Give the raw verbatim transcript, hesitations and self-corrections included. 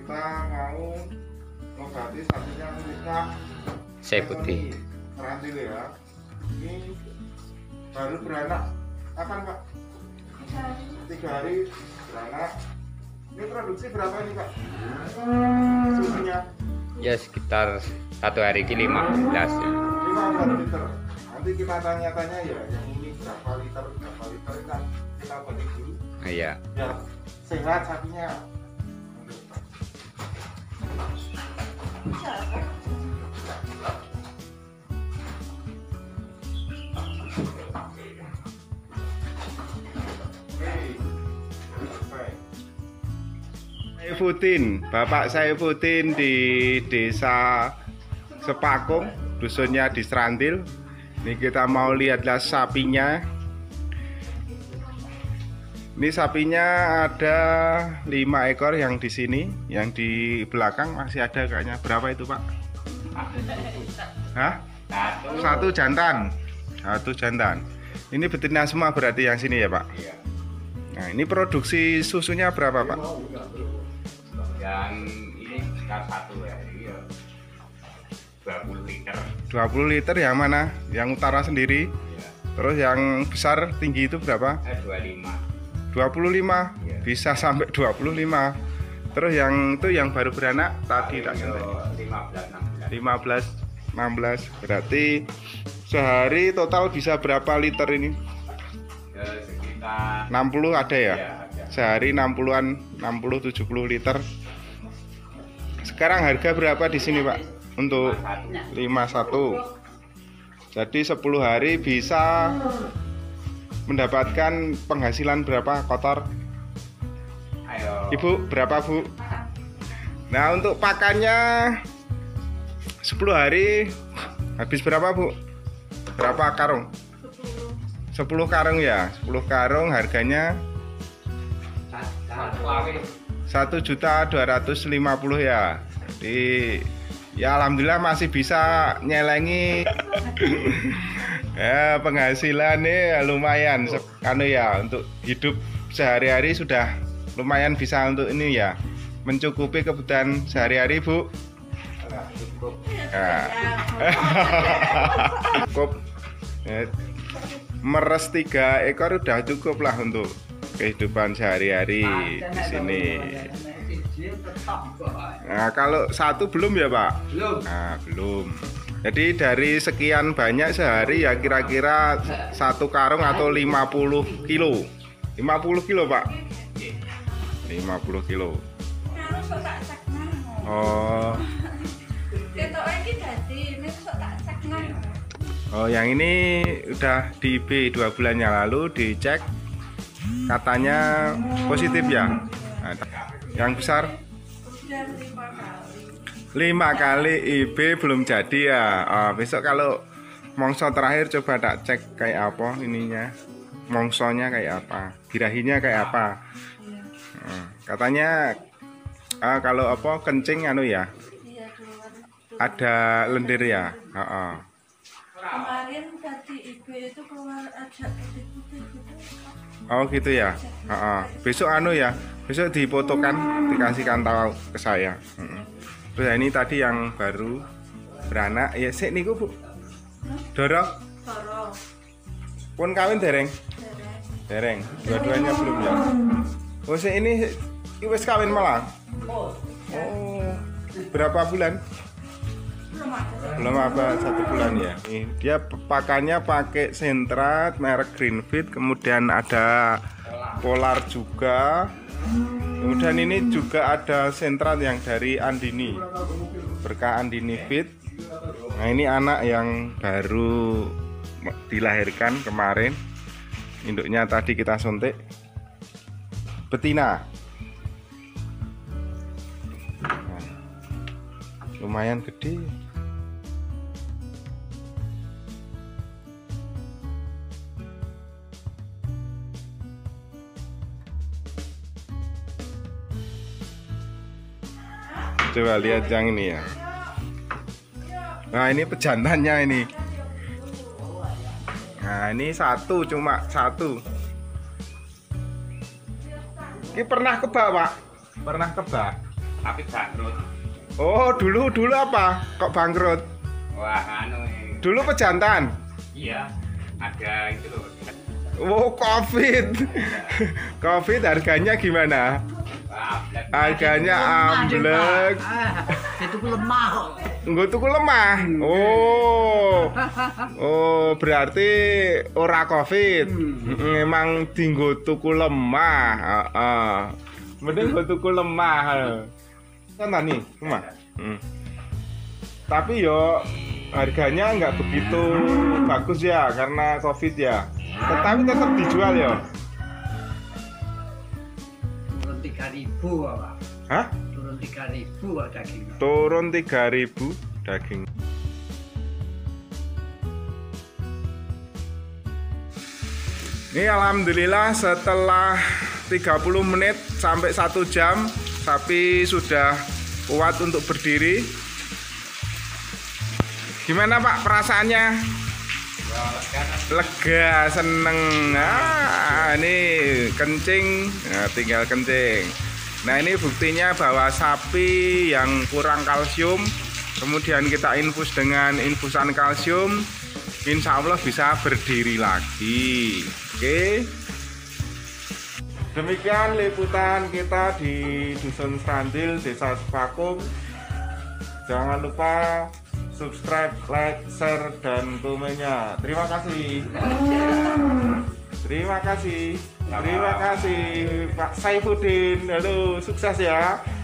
kita mau mengobati sapinya miliknya Saifuddin. Serandil ya. Ini baru beranak kapan Pak? Tiga hari beranak. Ini produksi berapa nih Pak? Susunya? Ya sekitar satu hari ini lima belas ya. lima belas liter. Nanti kita tanya-tanya ya, yang ini berapa liter, berapa liter kan kita balik dulu. Iya. Biar sehat sapinya. Saifuddin, Bapak Saifuddin di Desa Sepakung, dusunnya di Serandil. Ini kita mau lihatlah sapinya. Ini sapinya ada lima ekor yang di sini, yang di belakang masih ada kayaknya. Berapa itu Pak? Hah? Satu jantan, satu jantan. Ini betina semua berarti yang sini ya Pak? Iya. Nah ini produksi susunya berapa Pak? Yang ini sekitar satu hari ya dua puluh liter. dua puluh liter yang mana? Yang utara sendiri? Iya. Terus yang besar tinggi itu berapa? Eh, dua puluh lima. dua puluh lima. Iya. Bisa sampai dua puluh lima. Terus yang itu yang baru beranak tadi tak sampai lima belas enam belas. lima belas enam belas. Berarti sehari total bisa berapa liter ini? Ya, sekitar enam puluh ada ya? Iya, ada. Sehari enam puluhan, enam puluh tujuh puluh liter. Sekarang harga berapa di sini Pak? Untuk lima puluh satu. Jadi sepuluh hari bisa mendapatkan penghasilan berapa kotor? Ayo. Ibu berapa Bu? Nah untuk pakannya sepuluh hari habis berapa Bu? Berapa karung? sepuluh karung ya. sepuluh karung harganya Satu hari. satu juta dua ratus lima puluh ya. Jadi ya alhamdulillah masih bisa nyelengi ya penghasilan nih lumayan anu ya, untuk hidup sehari-hari sudah lumayan bisa untuk ini ya, mencukupi kebutuhan sehari-hari Bu. Cukup. Ya. Cukup. Ya, meres tiga ekor udah cukup lah untuk kehidupan sehari-hari di sini. Nah, kalau satu belum ya Pak? Belum. Nah, belum. Jadi dari sekian banyak sehari ya kira-kira satu karung atau lima puluh kilo. lima puluh kilo Pak? lima puluh kilo. Oh. Oh, yang ini udah di B dua bulan yang lalu dicek katanya positif ya. Nah, yang besar lima kali I B belum jadi ya. Oh, besok kalau mongso terakhir coba tak cek kayak apa ininya, mongsonya kayak apa, birahinya kayak apa. Hmm, katanya ah, kalau apa kencing anu ya, ada lendir ya. Oh, oh. Kemarin tadi I B itu keluar agak putih-putih gitu. Oh gitu ya. Oh, oh. Besok anu ya, besok difotokan, dikasihkan tahu ke saya. Hmm. Terus ini tadi yang baru beranak ya sik niku Bu. Dorong. Dorong. Pun kawin dereng? Dereng. Dereng. Dua-duanya belum ya. Oh sik ini wis kawin malah. Oh. Berapa bulan? Belum ada. Belum apa satu bulan ya. Ini dia pakannya pakai sentrat merek Greenfit, kemudian ada Polar juga. Kemudian ini juga ada sentrat yang dari Andini, Berkah Andini Fit. Nah ini anak yang baru dilahirkan kemarin. Induknya tadi kita suntik. Betina. Nah, lumayan gede. Coba lihat yang ini ya. Nah ini pejantannya ini. Nah ini satu, cuma satu. Ini pernah kebak Pak? Pernah kebak? tapi bangkrut. Oh, dulu dulu apa? Kok bangkrut? Wah, anu eh. Dulu pejantan. Iya, ada itu loh. Oh, Covid. Covid harganya gimana? Wah, black. Harganya amblek. Ah, itu ku lemah kok. Nggo tuku lemah. Oh. Oh, berarti ora Covid. Memang dinggo tuku lemah. Heeh. Mending nggo tuku lemah. Kan nih, lemah. Hmm. Tapi yo harganya nggak begitu bagus ya karena Covid ya. Tetapi tetap dijual ya. Turun tiga ribu apa? Hah? Turun tiga ribu kok daging. Turun tiga ribu daging. Ini alhamdulillah setelah tiga puluh menit sampai satu jam sapi sudah kuat untuk berdiri. Gimana Pak perasaannya? Lega, seneng. Nah, ini kencing, nah, tinggal kencing. Nah, ini buktinya bahwa sapi yang kurang kalsium, kemudian kita infus dengan infusan kalsium, insya Allah bisa berdiri lagi. Oke. Demikian liputan kita di Dusun Serandil, Desa Sepakung. Jangan lupa subscribe, like, share, dan komennya. Terima kasih. Terima kasih. Terima kasih Pak Saifuddin. Halo, sukses ya.